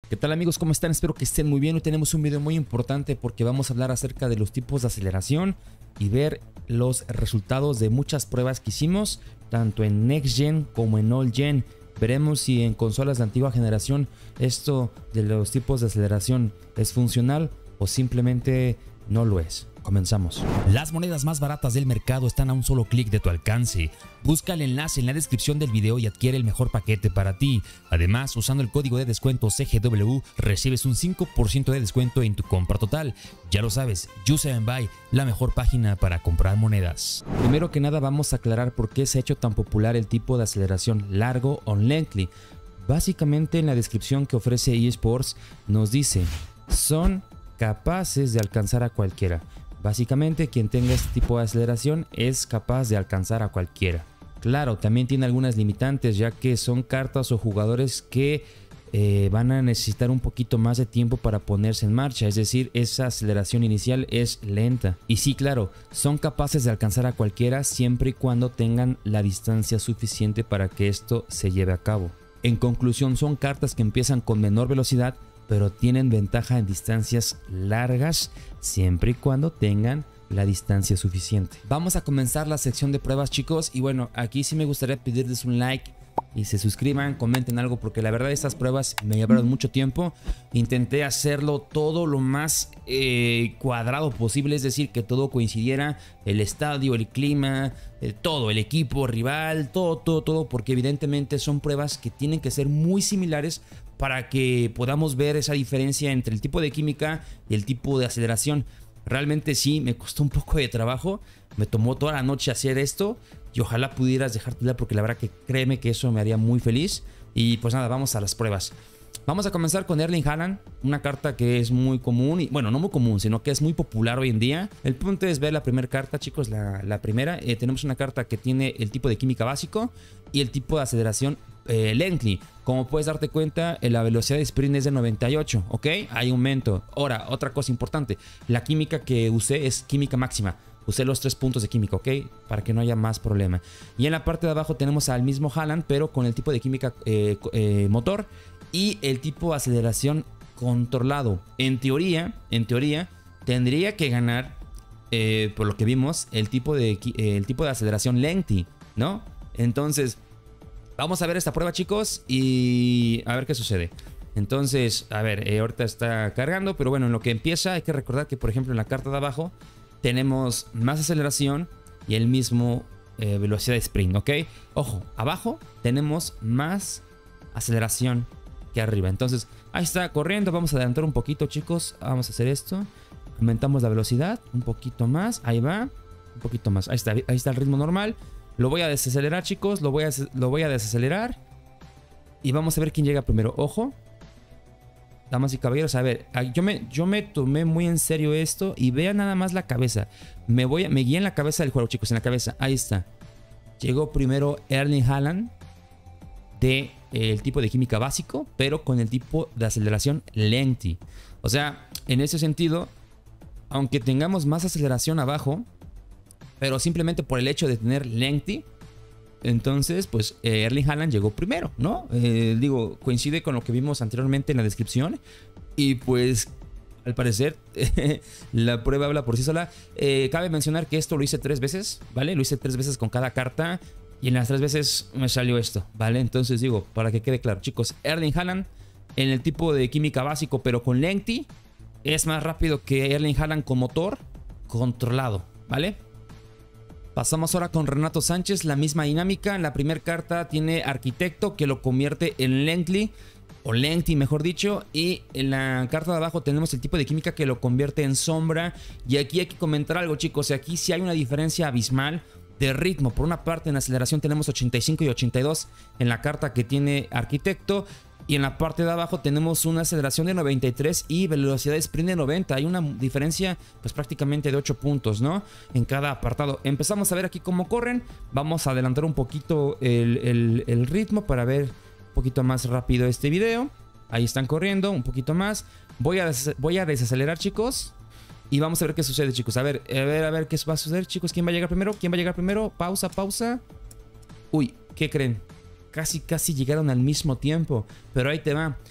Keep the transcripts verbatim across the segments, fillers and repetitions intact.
¿Qué tal amigos? ¿Cómo están? Espero que estén muy bien. Hoy tenemos un video muy importante porque vamos a hablar acerca de los tipos de aceleración y ver los resultados de muchas pruebas que hicimos, tanto en Next Gen como en Old Gen. Veremos si en consolas de antigua generación esto de los tipos de aceleración es funcional o simplemente no lo es. Comenzamos. Las monedas más baratas del mercado están a un solo clic de tu alcance. Busca el enlace en la descripción del video y adquiere el mejor paquete para ti. Además, usando el código de descuento C G W recibes un cinco por ciento de descuento en tu compra total. Ya lo sabes, U seven Buy, la mejor página para comprar monedas. Primero que nada vamos a aclarar por qué se ha hecho tan popular el tipo de aceleración largo o lengthy. Básicamente en la descripción que ofrece eSports nos dice, son capaces de alcanzar a cualquiera. Básicamente quien tenga este tipo de aceleración es capaz de alcanzar a cualquiera. Claro, también tiene algunas limitantes, ya que son cartas o jugadores que eh, van a necesitar un poquito más de tiempo para ponerse en marcha, es decir, esa aceleración inicial es lenta. Y sí, claro, son capaces de alcanzar a cualquiera siempre y cuando tengan la distancia suficiente para que esto se lleve a cabo. En conclusión, son cartas que empiezan con menor velocidad, pero tienen ventaja en distancias largas siempre y cuando tengan la distancia suficiente. Vamos a comenzar la sección de pruebas, chicos, y bueno, aquí sí me gustaría pedirles un like y se suscriban, comenten algo, porque la verdad estas pruebas me llevaron mucho tiempo. Intenté hacerlo todo lo más eh, cuadrado posible, es decir, que todo coincidiera, el estadio, el clima, eh, todo, el equipo rival, todo, todo, todo, porque evidentemente son pruebas que tienen que ser muy similares para que podamos ver esa diferencia entre el tipo de química y el tipo de aceleración. Realmente sí, me costó un poco de trabajo, me tomó toda la noche hacer esto y ojalá pudieras dejar tu like porque la verdad que créeme que eso me haría muy feliz. Y pues nada, vamos a las pruebas. Vamos a comenzar con Erling Haaland, una carta que es muy común, y bueno, no muy común, sino que es muy popular hoy en día. El punto es ver la primera carta, chicos, la, la primera. Eh, tenemos una carta que tiene el tipo de química básico y el tipo de aceleración eh, lengthy. Como puedes darte cuenta, la velocidad de sprint es de noventa y ocho, ¿ok? Hay aumento. Ahora, otra cosa importante, la química que usé es química máxima. Usé los tres puntos de química, ¿ok? Para que no haya más problema. Y en la parte de abajo tenemos al mismo Haaland, pero con el tipo de química eh, eh, motor y el tipo de aceleración controlado. En teoría, en teoría, tendría que ganar, eh, por lo que vimos, el tipo de, eh, el tipo de aceleración lengthy, ¿no? Entonces, vamos a ver esta prueba, chicos, y a ver qué sucede. Entonces, a ver, eh, ahorita está cargando, pero bueno, en lo que empieza hay que recordar que, por ejemplo, en la carta de abajo tenemos más aceleración y el mismo eh, velocidad de sprint, ¿ok? Ojo, abajo tenemos más aceleración que arriba. Entonces, ahí está corriendo. Vamos a adelantar un poquito, chicos. Vamos a hacer esto. Aumentamos la velocidad un poquito más. Ahí va. Un poquito más. Ahí está, ahí está el ritmo normal. Lo voy a desacelerar, chicos. Lo voy a, lo voy a desacelerar. Y vamos a ver quién llega primero. Ojo. Damas y caballeros, a ver, yo me, yo me tomé muy en serio esto y vean nada más la cabeza. Me voy a, me guié en la cabeza del juego, chicos, en la cabeza. Ahí está. Llegó primero Erling Haaland de eh, el tipo de química básico, pero con el tipo de aceleración lengthy. O sea, en ese sentido, aunque tengamos más aceleración abajo, pero simplemente por el hecho de tener lengthy, entonces, pues eh, Erling Haaland llegó primero, ¿no? Eh, digo, coincide con lo que vimos anteriormente en la descripción. Y pues, al parecer, la prueba habla por sí sola. Eh, cabe mencionar que esto lo hice tres veces, ¿vale? Lo hice tres veces con cada carta. Y en las tres veces me salió esto, ¿vale? Entonces digo, para que quede claro, chicos, Erling Haaland en el tipo de química básico, pero con lengthy, es más rápido que Erling Haaland con motor controlado, ¿vale? Pasamos ahora con Renato Sánchez, la misma dinámica. En la primera carta tiene Arquitecto, que lo convierte en lengthy, o lengthy mejor dicho. Y en la carta de abajo tenemos el tipo de química que lo convierte en sombra. Y aquí hay que comentar algo, chicos. Aquí sí hay una diferencia abismal de ritmo. Por una parte, en aceleración tenemos ochenta y cinco y ochenta y dos en la carta que tiene Arquitecto. Y en la parte de abajo tenemos una aceleración de noventa y tres y velocidad de sprint de noventa. Hay una diferencia pues prácticamente de ocho puntos, ¿no? En cada apartado. Empezamos a ver aquí cómo corren. Vamos a adelantar un poquito el, el, el ritmo para ver un poquito más rápido este video. Ahí están corriendo un poquito más. Voy a, voy a desacelerar, chicos. Y vamos a ver qué sucede, chicos. A ver, a ver, a ver qué va a suceder, chicos. ¿Quién va a llegar primero? ¿Quién va a llegar primero? Pausa, pausa. Uy, ¿qué creen? Casi, casi llegaron al mismo tiempo. Pero ahí te va.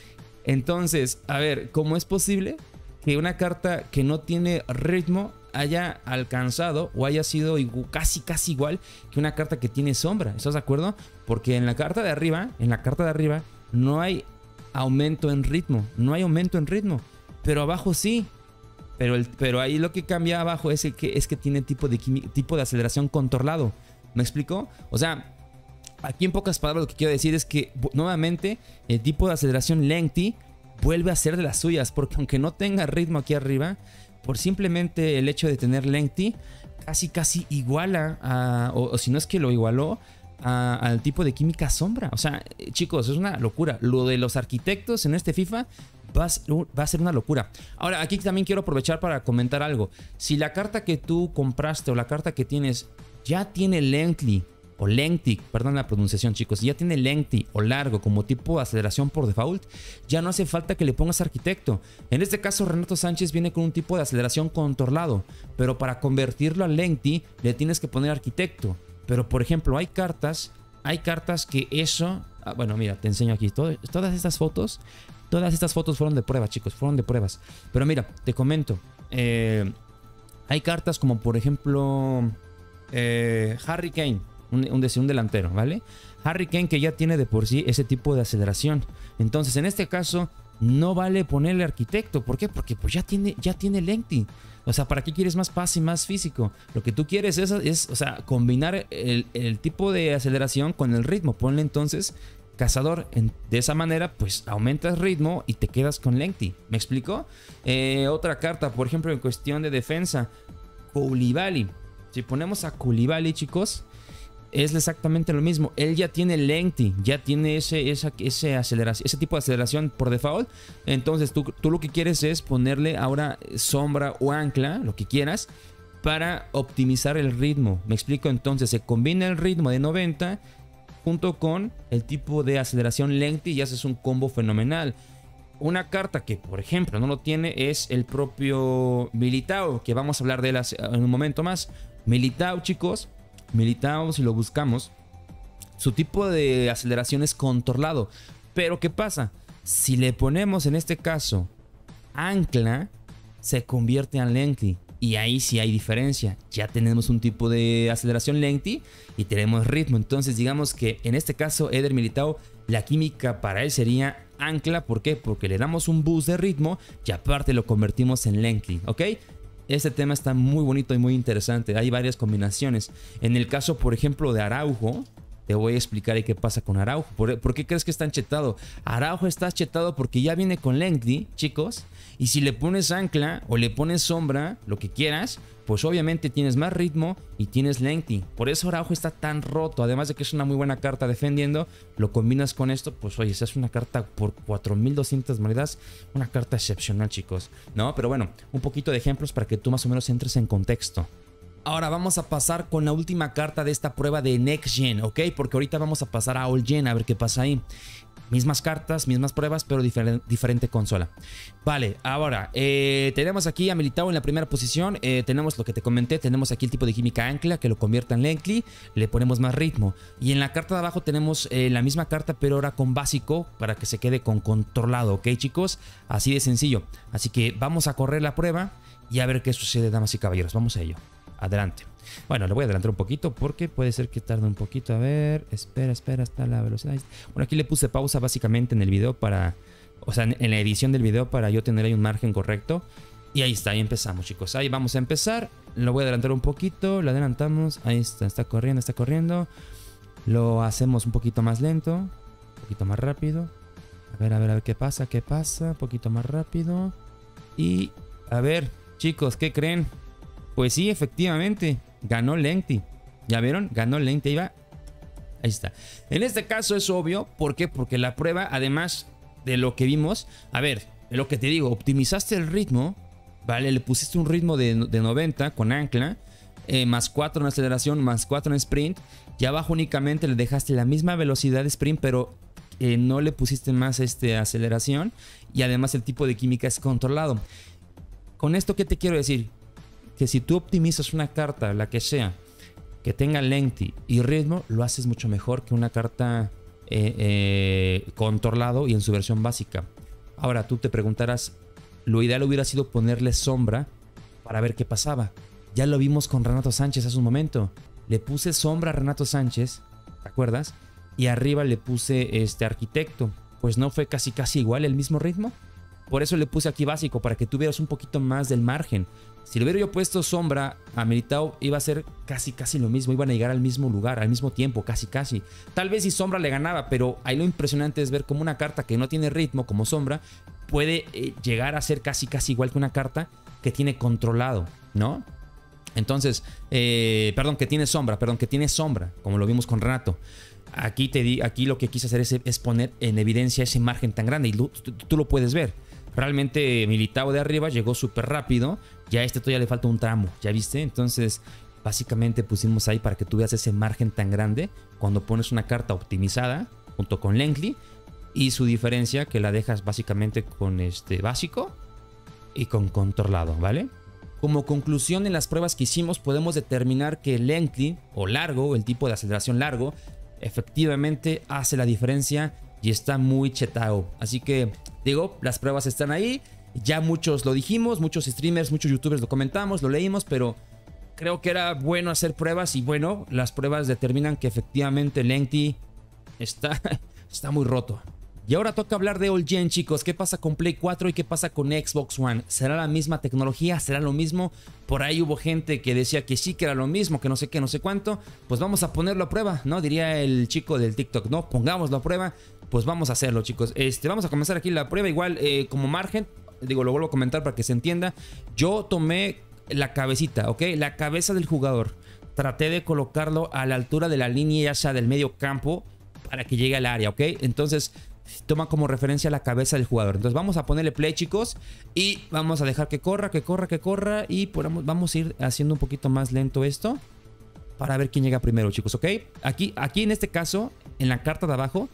Entonces, a ver, ¿cómo es posible que una carta que no tiene ritmo haya alcanzado o haya sido casi casi igual que una carta que tiene sombra? ¿Estás de acuerdo? Porque en la carta de arriba, en la carta de arriba no hay aumento en ritmo, no hay aumento en ritmo, pero abajo sí. Pero, el, pero ahí lo que cambia abajo es, el que, es que tiene tipo de, tipo de aceleración controlado. ¿Me explico? O sea, aquí en pocas palabras lo que quiero decir es que nuevamente el tipo de aceleración lengthy vuelve a ser de las suyas, porque aunque no tenga ritmo aquí arriba, por simplemente el hecho de tener lengthy, casi casi iguala a, o, o si no es que lo igualó a, al tipo de química sombra. O sea, chicos, es una locura. Lo de los arquitectos en este FIFA va a, ser, va a ser una locura. Ahora, aquí también quiero aprovechar para comentar algo. Si la carta que tú compraste o la carta que tienes ya tiene lengthy o lengthy, perdón la pronunciación, chicos, ya tiene lengthy o largo como tipo de aceleración por default, ya no hace falta que le pongas arquitecto. En este caso, Renato Sánchez viene con un tipo de aceleración controlado, pero para convertirlo a lengthy le tienes que poner arquitecto. Pero por ejemplo, hay cartas, hay cartas que eso, ah, bueno, mira, te enseño aquí todo, todas estas fotos, todas estas fotos fueron de pruebas, chicos, fueron de pruebas. Pero mira, te comento, eh, hay cartas como por ejemplo eh, Harry Kane. Un, un, un delantero, ¿vale? Harry Kane que ya tiene de por sí ese tipo de aceleración. Entonces, en este caso, no vale ponerle arquitecto. ¿Por qué? Porque pues ya tiene, ya tiene lengthy. O sea, ¿para qué quieres más paz y más físico? Lo que tú quieres es, es o sea, combinar el, el tipo de aceleración con el ritmo. Ponle entonces cazador. En, de esa manera, pues aumentas ritmo y te quedas con lengthy. ¿Me explico? Eh, otra carta, por ejemplo, en cuestión de defensa, Koulibaly. Si ponemos a Koulibaly, chicos, es exactamente lo mismo. Él ya tiene lengthy, ya tiene ese, esa, ese, aceleración, ese tipo de aceleración por default. Entonces tú, tú lo que quieres es ponerle ahora sombra o ancla, lo que quieras, para optimizar el ritmo. Me explico. Entonces se combina el ritmo de noventa junto con el tipo de aceleración lengthy y haces un combo fenomenal. Una carta que por ejemplo no lo tiene es el propio Militao, que vamos a hablar de él en un momento más. Militao, chicos, Militao, si lo buscamos, su tipo de aceleración es controlado. Pero ¿qué pasa? Si le ponemos en este caso ancla, se convierte en lengthy. Y ahí sí hay diferencia. Ya tenemos un tipo de aceleración lengthy y tenemos ritmo. Entonces digamos que en este caso Eder Militao, la química para él sería ancla. ¿Por qué? Porque le damos un boost de ritmo y aparte lo convertimos en lengthy, ¿ok? Este tema está muy bonito y muy interesante. Hay varias combinaciones. En el caso, por ejemplo, de Araujo, te voy a explicar ahí qué pasa con Araujo. ¿Por, ¿por qué crees que está chetado? Araujo está chetado porque ya viene con lengthy, chicos. Y si le pones ancla o le pones sombra, lo que quieras, pues obviamente tienes más ritmo y tienes lengthy. Por eso Araujo está tan roto. Además de que es una muy buena carta defendiendo, lo combinas con esto, pues oye, esa es una carta por cuatro mil doscientas monedas. Una carta excepcional, chicos. No, pero bueno, un poquito de ejemplos para que tú más o menos entres en contexto. Ahora vamos a pasar con la última carta de esta prueba de Next Gen, ¿ok? Porque ahorita vamos a pasar a All Gen a ver qué pasa ahí. Mismas cartas, mismas pruebas, pero difer diferente consola. Vale, ahora eh, tenemos aquí a Militao en la primera posición. eh, Tenemos lo que te comenté, tenemos aquí el tipo de química ancla que lo convierte en lengthy. Le ponemos más ritmo. Y en la carta de abajo tenemos eh, la misma carta, pero ahora con básico, para que se quede con controlado, ¿ok, chicos? Así de sencillo. Así que vamos a correr la prueba y a ver qué sucede, damas y caballeros. Vamos a ello. Adelante. Bueno, le voy a adelantar un poquito porque puede ser que tarde un poquito. A ver, espera, espera, está la velocidad. Bueno, aquí le puse pausa básicamente en el video para, o sea, en la edición del video para yo tener ahí un margen correcto. Y ahí está, ahí empezamos, chicos. Ahí vamos a empezar. Lo voy a adelantar un poquito, lo adelantamos. Ahí está, está corriendo, está corriendo. Lo hacemos un poquito más lento, un poquito más rápido. A ver, a ver, a ver qué pasa, qué pasa. Un poquito más rápido. Y, a ver, chicos, ¿qué creen? Pues sí, efectivamente, ganó lengthy. ¿Ya vieron? Ganó lengthy. Ahí va. Ahí está. En este caso es obvio. ¿Por qué? Porque la prueba, además de lo que vimos, a ver, lo que te digo, optimizaste el ritmo, ¿vale? Le pusiste un ritmo de, de noventa con ancla, eh, más cuatro en aceleración, más cuatro en sprint. Y abajo únicamente le dejaste la misma velocidad de sprint, pero eh, no le pusiste más este, aceleración. Y además el tipo de química es controlado. Con esto, ¿qué te quiero decir? Que si tú optimizas una carta, la que sea, que tenga lengthy y ritmo, lo haces mucho mejor que una carta eh, eh, controlado y en su versión básica. Ahora tú te preguntarás, lo ideal hubiera sido ponerle sombra para ver qué pasaba. Ya lo vimos con Renato Sánchez hace un momento. Le puse sombra a Renato Sánchez, ¿te acuerdas? Y arriba le puse este arquitecto. Pues no fue casi casi igual el mismo ritmo. Por eso le puse aquí básico, para que tuvieras un poquito más del margen. Si le hubiera yo puesto sombra a Militao, iba a ser casi casi lo mismo. Iban a llegar al mismo lugar, al mismo tiempo, casi casi. Tal vez si sombra le ganaba, pero ahí lo impresionante es ver cómo una carta que no tiene ritmo, como sombra, puede eh, llegar a ser casi casi igual que una carta que tiene controlado, ¿no? Entonces, eh, perdón, que tiene sombra, perdón, que tiene sombra, como lo vimos con Renato. Aquí, te di, aquí lo que quise hacer es, es poner en evidencia ese margen tan grande y tú, tú, tú lo puedes ver. Realmente Militao de arriba llegó súper rápido. Ya a este todavía le falta un tramo, ¿ya viste? Entonces, básicamente pusimos ahí para que tú veas ese margen tan grande cuando pones una carta optimizada junto con Lengthy y su diferencia que la dejas básicamente con este básico y con controlado, ¿vale? Como conclusión, en las pruebas que hicimos podemos determinar que Lengthy o largo, el tipo de aceleración largo, efectivamente hace la diferencia y está muy chetado. Así que digo, las pruebas están ahí. Ya muchos lo dijimos, muchos streamers, muchos youtubers lo comentamos, lo leímos, pero creo que era bueno hacer pruebas y bueno, las pruebas determinan que efectivamente Lengthy está, está muy roto. Y ahora toca hablar de All Gen, chicos. ¿Qué pasa con Play cuatro y qué pasa con Xbox One? ¿Será la misma tecnología? ¿Será lo mismo? Por ahí hubo gente que decía que sí, que era lo mismo, que no sé qué, no sé cuánto. Pues vamos a ponerlo a prueba, ¿no? Diría el chico del TikTok, ¿no? Pongámoslo a prueba. Pues vamos a hacerlo, chicos. Este, vamos a comenzar aquí la prueba. Igual, eh, como margen, digo, lo vuelvo a comentar para que se entienda. Yo tomé la cabecita, ¿ok? La cabeza del jugador. Traté de colocarlo a la altura de la línea, ya sea del medio campo, para que llegue al área, ¿ok? Entonces toma como referencia la cabeza del jugador. Entonces vamos a ponerle play, chicos, y vamos a dejar que corra, que corra, que corra. Y podamos, vamos a ir haciendo un poquito más lento esto para ver quién llega primero, chicos, ¿ok? Aquí, aquí en este caso, en la carta de abajo,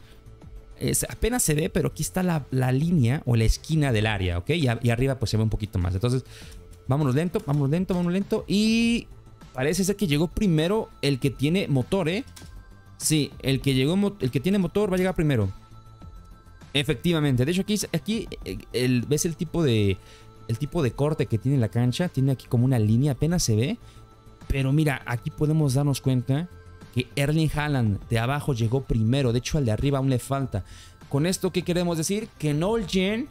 es, apenas se ve, pero aquí está la, la línea o la esquina del área, ¿ok? Y, a, y arriba pues se ve un poquito más. Entonces vámonos lento, vámonos lento, vámonos lento. Y parece ser que llegó primero el que tiene motor, ¿eh? Sí, el que, llegó, el que tiene motor va a llegar primero. Efectivamente, de hecho aquí, aquí el, ves el tipo de el tipo de corte que tiene la cancha. Tiene aquí como una línea, apenas se ve. Pero mira, aquí podemos darnos cuenta que Erling Haaland de abajo llegó primero. De hecho al de arriba aún le falta. Con esto, ¿qué queremos decir? Que en All Gen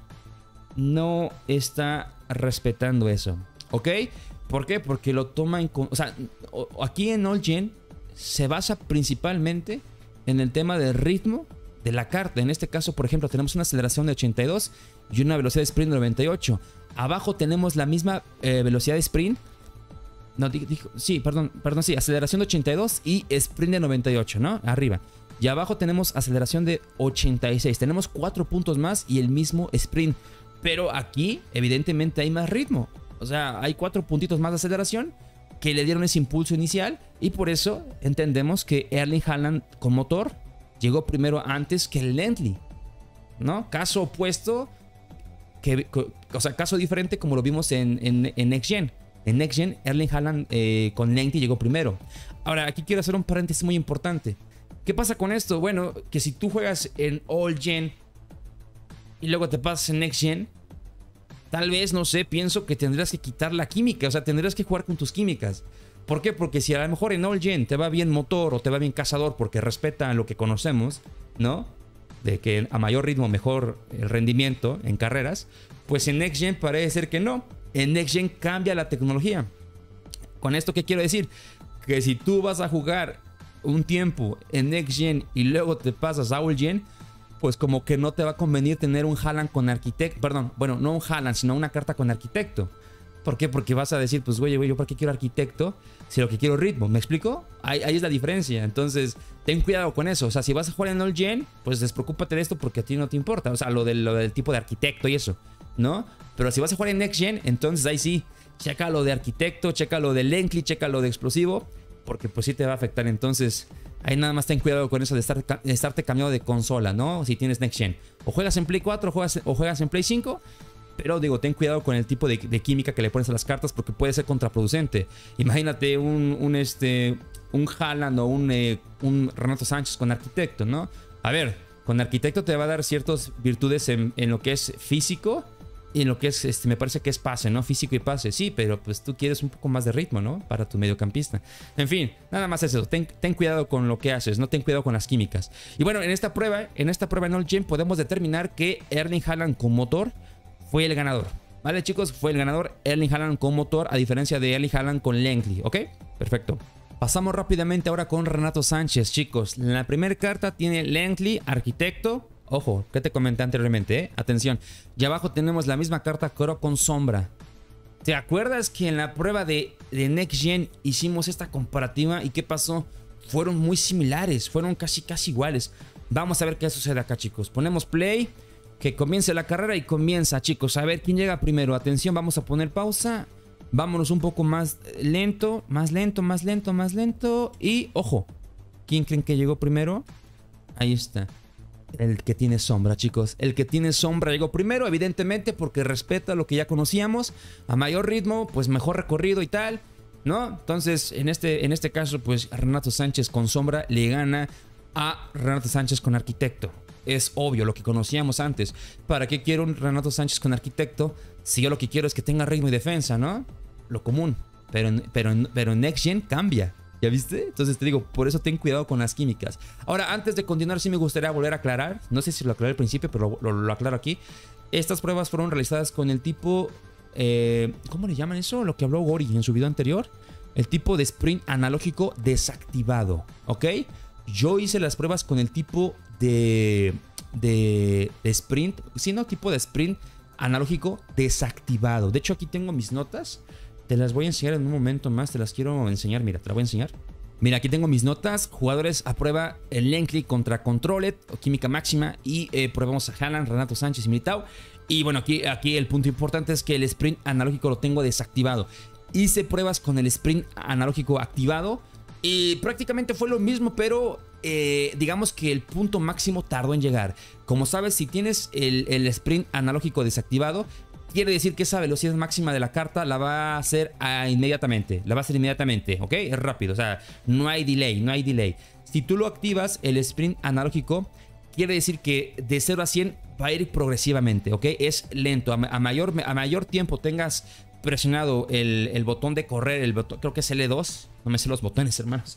no está respetando eso, ¿ok? ¿Por qué? Porque lo toma en... O sea, aquí en All Gen se basa principalmente en el tema del ritmo de la carta. En este caso, por ejemplo, tenemos una aceleración de ochenta y dos y una velocidad de sprint de noventa y ocho. Abajo tenemos la misma eh, velocidad de sprint. No, dijo, sí, perdón, perdón, sí, aceleración de ochenta y dos y sprint de noventa y ocho, ¿no? Arriba. Y abajo tenemos aceleración de ochenta y seis. Tenemos cuatro puntos más y el mismo sprint. Pero aquí, evidentemente, hay más ritmo. O sea, hay cuatro puntitos más de aceleración que le dieron ese impulso inicial. Y por eso entendemos que Erling Haaland con motor llegó primero antes que el Lengthy, ¿no? Caso opuesto, que, o sea, caso diferente como lo vimos en, en, en Next Gen. En Next Gen, Erling Haaland eh, con Lengthy llegó primero. Ahora, aquí quiero hacer un paréntesis muy importante. ¿Qué pasa con esto? Bueno, que si tú juegas en All Gen y luego te pasas en Next Gen, tal vez, no sé, pienso que tendrás que quitar la química. O sea, tendrás que jugar con tus químicas. ¿Por qué? Porque si a lo mejor en All Gen te va bien motor o te va bien cazador porque respeta lo que conocemos, ¿no? De que a mayor ritmo mejor el rendimiento en carreras. Pues en Next Gen parece ser que no. En Next Gen cambia la tecnología. ¿Con esto qué quiero decir? Que si tú vas a jugar un tiempo en Next Gen y luego te pasas a All Gen, pues como que no te va a convenir tener un Haaland con arquitecto. Perdón, bueno, no un Haaland, sino una carta con arquitecto. ¿Por qué? Porque vas a decir, pues güey, güey, ¿yo para qué quiero arquitecto si lo que quiero es ritmo? ¿Me explico? Ahí, ahí es la diferencia. Entonces, ten cuidado con eso. O sea, si vas a jugar en All Gen, pues despreocúpate de esto porque a ti no te importa. O sea, lo del, lo del tipo de arquitecto y eso, ¿no? Pero si vas a jugar en Next Gen, entonces ahí sí, checa lo de arquitecto, checa lo de Lengthy, checa lo de explosivo, porque pues sí te va a afectar. Entonces, ahí nada más ten cuidado con eso de, estar, de estarte cambiando de consola, ¿no? Si tienes Next Gen. O juegas en Play cuatro o juegas, o juegas en Play cinco. Pero digo, ten cuidado con el tipo de, de química que le pones a las cartas porque puede ser contraproducente. Imagínate un, un, este, un Haaland o un, eh, un Renato Sánchez con arquitecto, ¿no? A ver, Con arquitecto te va a dar ciertas virtudes en, en lo que es físico y en lo que es, este, me parece que es pase, ¿no? Físico y pase, sí, pero pues tú quieres un poco más de ritmo, ¿no? Para tu mediocampista. En fin, nada más es eso. Ten, ten cuidado con lo que haces, no ten cuidado con las químicas. Y bueno, en esta prueba, en esta prueba en All Gen podemos determinar que Erling Haaland con motor fue el ganador. Vale, chicos, fue el ganador Erling Haaland con motor, a diferencia de Erling Haaland con Langley, ¿ok? Perfecto. Pasamos rápidamente ahora con Renato Sánchez, chicos. La primera carta tiene Langley, arquitecto. Ojo, ¿qué te comenté anteriormente? Eh? Atención. Y abajo tenemos la misma carta, pero con sombra. ¿Te acuerdas que en la prueba de, de Next Gen hicimos esta comparativa? ¿Y qué pasó? Fueron muy similares, fueron casi casi iguales. Vamos a ver qué sucede acá, chicos. Ponemos play, que comience la carrera y comienza, chicos. A ver quién llega primero. Atención, vamos a poner pausa. Vámonos un poco más lento, más lento, más lento, más lento. Y, ojo, ¿quién creen que llegó primero? Ahí está. El que tiene sombra, chicos. El que tiene sombra llegó primero, evidentemente, porque respeta lo que ya conocíamos. A mayor ritmo, pues mejor recorrido y tal, ¿no? Entonces, en este, en este caso, pues Renato Sánchez con sombra le gana a Renato Sánchez con arquitecto. Es obvio, lo que conocíamos antes. ¿Para qué quiero un Renato Sánchez con arquitecto si yo lo que quiero es que tenga ritmo y defensa, ¿no? Lo común. Pero, pero, pero en Next Gen cambia. ¿Ya viste? Entonces te digo, por eso ten cuidado con las químicas. Ahora, antes de continuar, sí me gustaría volver a aclarar. No sé si lo aclaré al principio, pero lo, lo, lo aclaro aquí. Estas pruebas fueron realizadas con el tipo... Eh, ¿Cómo le llaman eso? Lo que habló Gori en su video anterior. El tipo de sprint analógico desactivado. ¿Ok? Yo hice las pruebas con el tipo de... De, de sprint. Sí, no, tipo de sprint analógico desactivado. De hecho, aquí tengo mis notas. Te las voy a enseñar en un momento más. Te las quiero enseñar. Mira, te las voy a enseñar. Mira, aquí tengo mis notas. Jugadores a prueba el Langley contra Controlet o Química Máxima. Y eh, probamos a Haaland, Renato Sánchez y Militao. Y bueno, aquí, aquí el punto importante es que el sprint analógico lo tengo desactivado. Hice pruebas con el sprint analógico activado. Y prácticamente fue lo mismo, pero eh, digamos que el punto máximo tardó en llegar. Como sabes, si tienes el, el sprint analógico desactivado, quiere decir que esa velocidad máxima de la carta la va a hacer a inmediatamente. La va a hacer inmediatamente, ¿ok? Es rápido, o sea, no hay delay, no hay delay. Si tú lo activas, el sprint analógico, quiere decir que de cero a cien va a ir progresivamente, ¿ok? Es lento. A, a, mayor, a mayor tiempo tengas presionado el, el botón de correr, el botón, creo que es L dos. No me sé los botones, hermanos.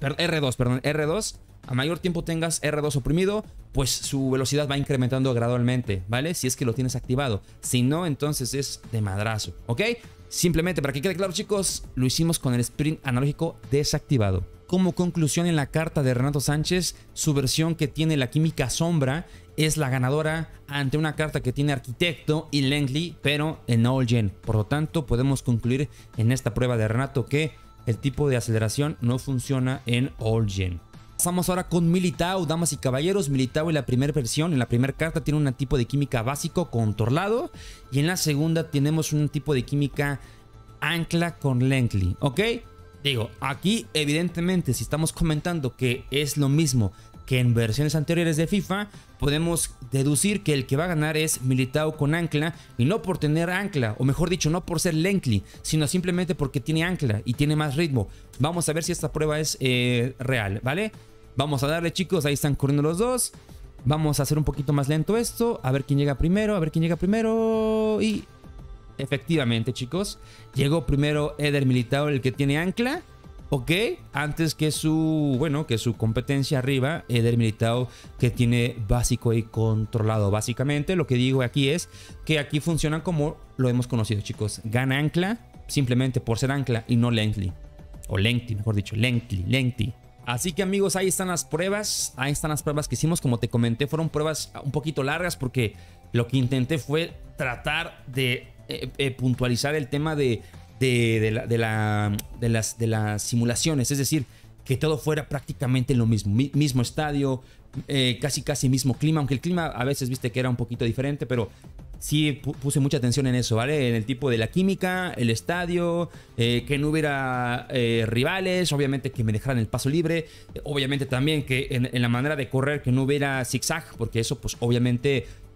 R dos, perdón, R dos. A mayor tiempo tengas R dos oprimido, pues su velocidad va incrementando gradualmente, ¿vale? Si es que lo tienes activado. Si no, entonces es de madrazo, ¿ok? Simplemente para que quede claro, chicos, lo hicimos con el sprint analógico desactivado. Como conclusión, en la carta de Renato Sánchez, su versión que tiene la química sombra es la ganadora ante una carta que tiene arquitecto y Langley, pero en All Gen. Por lo tanto, podemos concluir en esta prueba de Renato que el tipo de aceleración no funciona en All Gen. Pasamos ahora con Militao, damas y caballeros. Militao en la primera versión, en la primera carta tiene un tipo de química básico controlado. Y en la segunda tenemos un tipo de química ancla con Langley, ¿ok? Digo, aquí evidentemente si estamos comentando que es lo mismo que en versiones anteriores de FIFA, podemos deducir que el que va a ganar es Militao con ancla, y no por tener ancla, o mejor dicho, no por ser Langley, sino simplemente porque tiene ancla y tiene más ritmo. Vamos a ver si esta prueba es eh, real, ¿vale? Vamos a darle, chicos, ahí están corriendo los dos. Vamos a hacer un poquito más lento esto, a ver quién llega primero, a ver quién llega primero. Y efectivamente, chicos, llegó primero Eder Militao, el que tiene ancla. Ok, antes que su, bueno, que su competencia arriba, Eder Militao, que tiene básico y controlado. Básicamente lo que digo aquí es que aquí funcionan como lo hemos conocido, chicos. Gana ancla simplemente por ser ancla y no Langley. O Lengthy, mejor dicho, Lengthy, Lengthy. Así que, amigos, ahí están las pruebas. Ahí están las pruebas que hicimos. Como te comenté, fueron pruebas un poquito largas porque lo que intenté fue tratar de eh, eh, puntualizar el tema de... De, de, la, de, la, de, las, de las simulaciones, es decir, que todo fuera prácticamente lo mismo, Mi, mismo estadio, eh, casi casi mismo clima, aunque el clima a veces viste que era un poquito diferente, pero sí puse mucha atención en eso, ¿vale? En el tipo de la química, el estadio, eh, que no hubiera eh, rivales, obviamente que me dejaran el paso libre, obviamente también que en, en la manera de correr que no hubiera zigzag, porque eso pues obviamente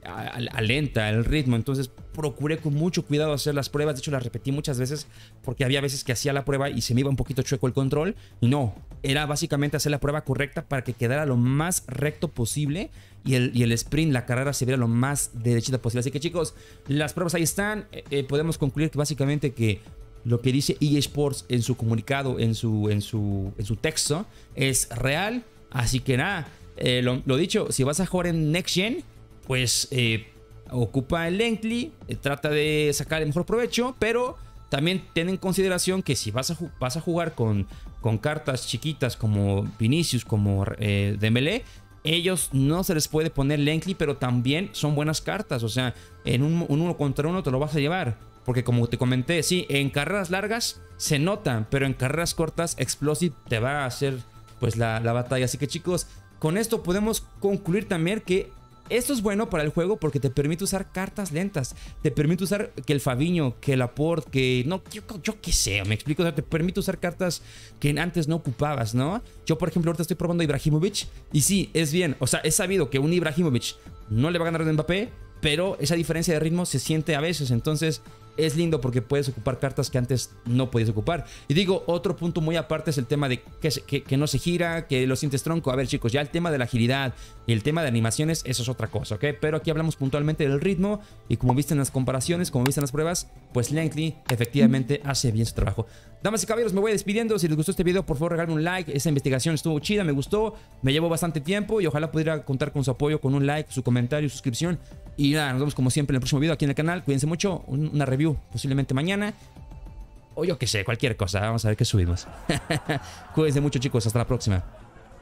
alenta el ritmo. Entonces procuré con mucho cuidado hacer las pruebas. De hecho, las repetí muchas veces porque había veces que hacía la prueba y se me iba un poquito chueco el control. Y no, era básicamente hacer la prueba correcta para que quedara lo más recto posible y el, y el sprint, la carrera, se viera lo más derechita posible. Así que, chicos, las pruebas ahí están. Eh, podemos concluir que básicamente que lo que dice E A Sports en su comunicado, en su, en su, en su texto, es real. Así que nada, eh, lo, lo dicho, si vas a jugar en Next Gen, pues eh, ocupa el Lengthy, eh, trata de sacar el mejor provecho, pero también ten en consideración que si vas a, vas a jugar con, con cartas chiquitas como Vinicius, como eh, Dembélé, ellos no se les puede poner Lengthy, pero también son buenas cartas. O sea, en un, un uno contra uno te lo vas a llevar. Porque como te comenté, sí, en carreras largas se notan, pero en carreras cortas Explosive te va a hacer pues la, la batalla. Así que, chicos, con esto podemos concluir también que esto es bueno para el juego porque te permite usar cartas lentas. Te permite usar que el Fabinho, que el Laporte, que no, yo, yo qué sé, me explico. O sea, te permite usar cartas que antes no ocupabas, ¿no? Yo, por ejemplo, ahorita estoy probando a Ibrahimovic y sí, es bien. O sea, es sabido que un Ibrahimovic no le va a ganar a Mbappé, pero esa diferencia de ritmo se siente a veces. Entonces es lindo porque puedes ocupar cartas que antes no podías ocupar. Y digo, otro punto muy aparte es el tema de que, que, que no se gira, que lo sientes tronco. A ver, chicos, ya el tema de la agilidad y el tema de animaciones, eso es otra cosa, ¿ok? Pero aquí hablamos puntualmente del ritmo y como viste en las comparaciones, como viste en las pruebas, pues Lengthy efectivamente hace bien su trabajo. Damas y caballeros, me voy despidiendo. Si les gustó este video, por favor, regálenme un like. Esa investigación estuvo chida, me gustó, me llevó bastante tiempo y ojalá pudiera contar con su apoyo, con un like, su comentario, suscripción. Y nada, nos vemos como siempre en el próximo video aquí en el canal. Cuídense mucho, una review posiblemente mañana. O yo qué sé, cualquier cosa. Vamos a ver qué subimos. Cuídense mucho, chicos. Hasta la próxima.